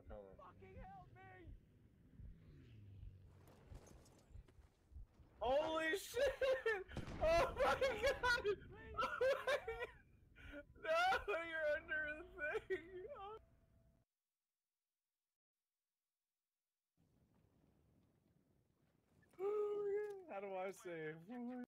coming. Fucking help me! Holy shit! Oh my god! Please, Oh my god! No, you're under the thing! Oh, yeah. How do I save?